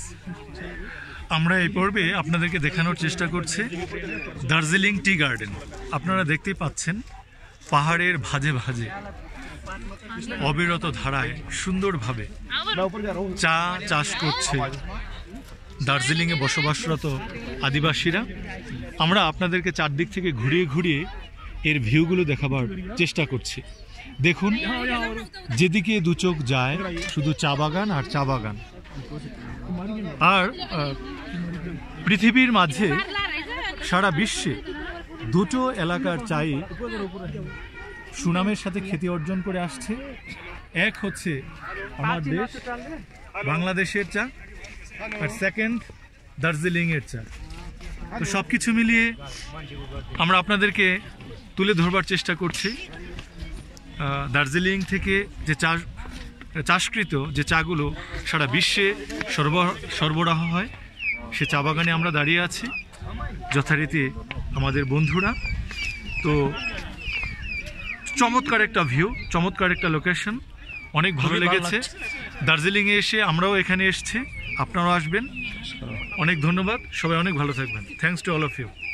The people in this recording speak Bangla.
আমরা এই পর্বে আপনাদেরকে দেখানোর চেষ্টা করছি দার্জিলিং টি গার্ডেন। আপনারা দেখতেই পাচ্ছেন পাহাড়ের ভাঁজে ভাঁজে অবিরত ধারায় সুন্দরভাবে চা চাষ করছে দার্জিলিংয়ে বসবাসরত আদিবাসীরা। আমরা আপনাদেরকে চারদিক থেকে ঘুরিয়ে ঘুরিয়ে এর ভিউগুলো দেখাবার চেষ্টা করছি। দেখুন, যেদিকে দু চোখ যায় শুধু চা বাগান আর চা বাগান। আর পৃথিবীর মাঝে সারা বিশ্বে দুটো এলাকার চাই সুনামের সাথে খ্যাতি অর্জন করে আসছে। এক হচ্ছে আমার দেশ বাংলাদেশের চা, আর সেকেন্ড দার্জিলিংয়ের চা। তো সব কিছু মিলিয়ে আমরা আপনাদেরকে তুলে ধরবার চেষ্টা করছি দার্জিলিং থেকে যে চাষকৃত যে চাগুলো সারা বিশ্বে সরবরাহ হয়, সে চা বাগানে আমরা দাঁড়িয়ে আছি যথারীতি আমাদের বন্ধুরা। তো চমৎকার একটা ভিউ, চমৎকার একটা লোকেশন, অনেক ভালো লেগেছে। দার্জিলিংয়ে এসে আমরাও এখানে এসেছি, আপনারাও আসবেন। অনেক ধন্যবাদ, সবাই অনেক ভালো থাকবেন। Thanks to all of you.